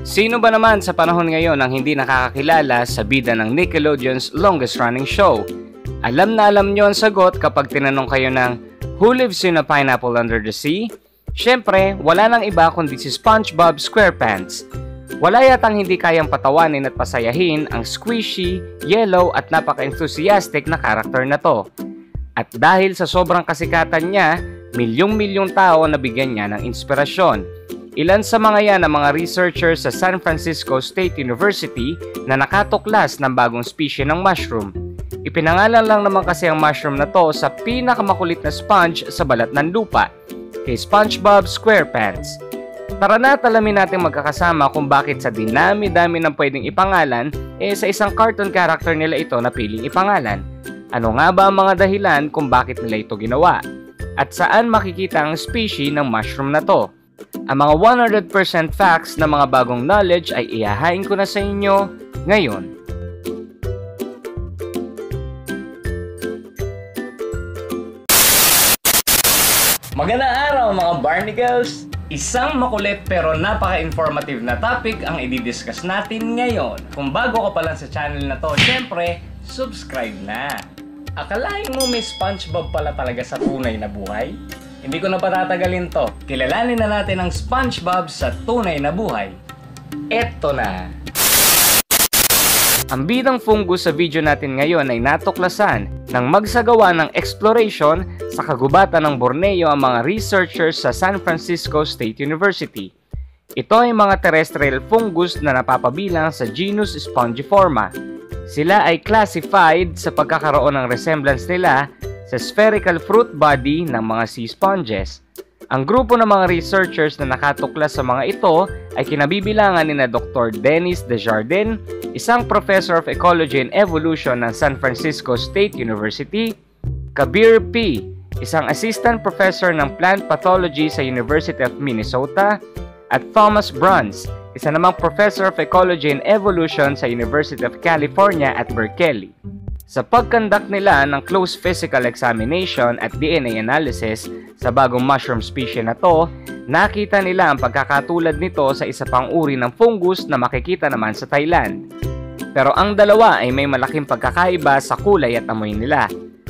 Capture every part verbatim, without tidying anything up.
Sino ba naman sa panahon ngayon ang hindi nakakakilala sa bida ng Nickelodeon's longest running show? Alam na alam nyo ang sagot kapag tinanong kayo ng Who lives in a pineapple under the sea? Siyempre, wala nang iba kundi si SpongeBob SquarePants. Wala yatang hindi kayang patawanin at pasayahin ang squishy, yellow at napaka-enthusiastic na karakter na to. At dahil sa sobrang kasikatan niya, milyong-milyong tao na bigyan niya ng inspirasyon. Ilan sa mga yan ang mga researchers sa San Francisco State University na nakatuklas ng bagong species ng mushroom. Ipinangalan lang naman kasi ang mushroom na to sa pinakamakulit na sponge sa balat ng lupa, kay SpongeBob SquarePants. Tara na talamin natin magkakasama kung bakit sa dinami-dami ng pwedeng ipangalan, eh sa isang cartoon character nila ito na piling ipangalan. Ano nga ba ang mga dahilan kung bakit nila ito ginawa? At saan makikita ang species ng mushroom na to? Ang mga one hundred percent facts na mga bagong knowledge ay ihahain ko na sa inyo ngayon. Magandang araw mga Barnacles! Isang makulit pero napaka-informative na topic ang i-discuss natin ngayon. Kung bago ka pa lang sa channel na to, syempre, subscribe na! Akalain mo may SpongeBob pala talaga sa tunay na buhay? Hindi ko na patatagalin to. Kilalanin na natin ang SpongeBob sa tunay na buhay. Eto na! Ang bidang fungus sa video natin ngayon ay natuklasan nang magsagawa ng exploration sa kagubatan ng Borneo ang mga researchers sa San Francisco State University. Ito ay mga terrestrial fungus na napapabilang sa genus Spongiforma. Sila ay classified sa pagkakaroon ng resemblance nila sa spherical fruit body ng mga sea sponges. Ang grupo ng mga researchers na nakatuklas sa mga ito ay kinabibilangan ni na Doctor Dennis Desjardins, isang Professor of Ecology and Evolution ng San Francisco State University, Kabir P., isang Assistant Professor ng Plant Pathology sa University of Minnesota, at Thomas Bruns, isa namang Professor of Ecology and Evolution sa University of California at Berkeley. Sa pagkandak nila ng close physical examination at D N A analysis sa bagong mushroom species na to, nakita nila ang pagkakatulad nito sa isa pang uri ng fungus na makikita naman sa Thailand. Pero ang dalawa ay may malaking pagkakaiba sa kulay at amoy nila.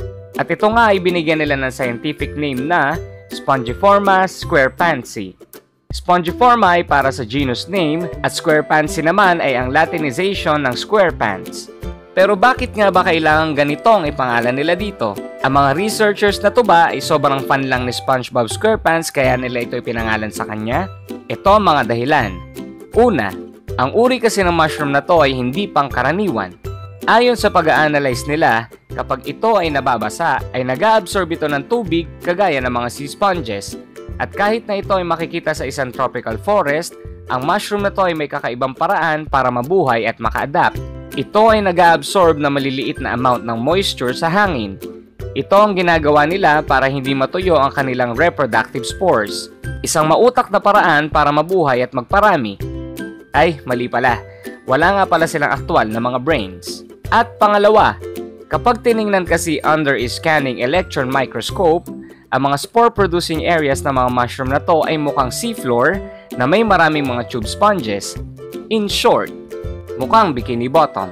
At ito nga ay binigyan nila ng scientific name na Spongiforma squarepantsii. Spongiforma ay para sa genus name at squarepantsii naman ay ang Latinization ng squarepants. Pero bakit nga ba kailangan ganitong ipangalan nila dito? Ang mga researchers na to ba ay sobrang fan lang ni SpongeBob SquarePants kaya nila ito ipinangalan sa kanya? Ito ang mga dahilan. Una, ang uri kasi ng mushroom na to ay hindi pangkaraniwan. Ayon sa pag-a-analyze nila, kapag ito ay nababasa, ay nag-a-absorb ito ng tubig kagaya ng mga sea sponges. At kahit na ito ay makikita sa isang tropical forest, ang mushroom na to ay may kakaibang paraan para mabuhay at maka-adapt. Ito ay nag-a-absorb na maliliit na amount ng moisture sa hangin. Ito ang ginagawa nila para hindi matuyo ang kanilang reproductive spores. Isang mautak na paraan para mabuhay at magparami. Ay, mali pala. Wala nga pala silang aktwal na mga brains. At pangalawa, kapag tiningnan kasi under a scanning electron microscope, ang mga spore-producing areas ng mga mushroom na to ay mukhang seafloor na may maraming mga tube sponges. In short, mukhang bikini bottom.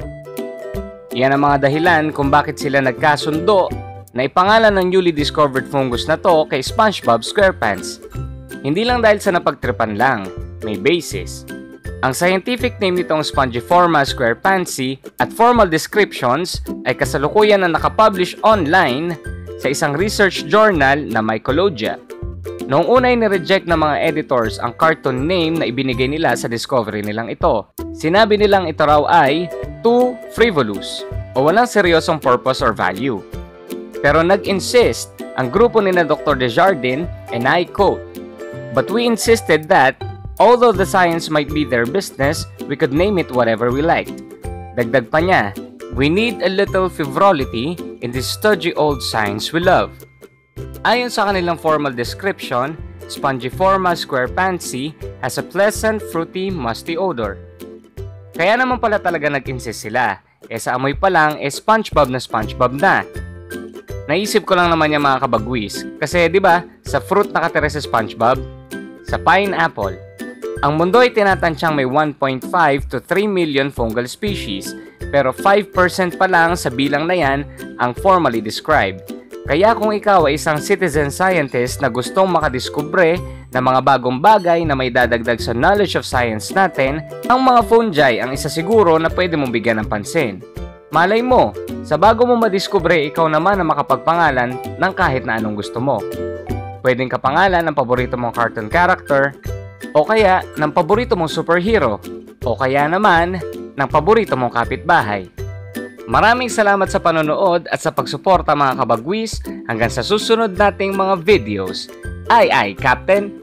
Yan ang mga dahilan kung bakit sila nagkasundo na ipangalan ng newly discovered fungus na to kay SpongeBob SquarePants. Hindi lang dahil sa napagtripan lang, may basis. Ang scientific name nitong Spongiforma squarepantsii at formal descriptions ay kasalukuyan na nakapublish online sa isang research journal na Mycologia. Noong una ay nireject ng mga editors ang cartoon name na ibinigay nila sa discovery nilang ito. Sinabi nilang ito raw ay too frivolous o walang seryosong purpose or value. Pero nag-insist ang grupo ni na Doctor Desjardins, and I quote, "But we insisted that, although the science might be their business, we could name it whatever we liked." Dagdag pa niya, "We need a little frivolity in this stodgy old science we love." Ayon sa kanilang formal description, Spongiforma squarepantsii has a pleasant, fruity, musty odor. Kaya naman pala talaga nag-insist sila. Eh sa amoy pa lang, eh SpongeBob na SpongeBob na. Naisip ko lang naman yung mga kabagwis. Kasi di ba sa fruit nakatira si SpongeBob? Sa pineapple. Ang mundo ay tinatansyang may one point five to three million fungal species, pero five percent pa lang sa bilang na yan ang formally described. Kaya kung ikaw ay isang citizen scientist na gustong makadiskubre ng mga bagong bagay na may dadagdag sa knowledge of science natin, ang mga fungi ang isa siguro na pwede mong bigyan ng pansin. Malay mo, sa bago mo madiskubre, ikaw naman ang makapagpangalan ng kahit na anong gusto mo. Pwedeng kapangalan ng paborito mong cartoon character, o kaya ng paborito mong superhero, o kaya naman ng paborito mong kapitbahay. Maraming salamat sa panonood at sa pagsuporta mga kabagwis. Hanggang sa susunod nating mga videos. Ay ay, Captain!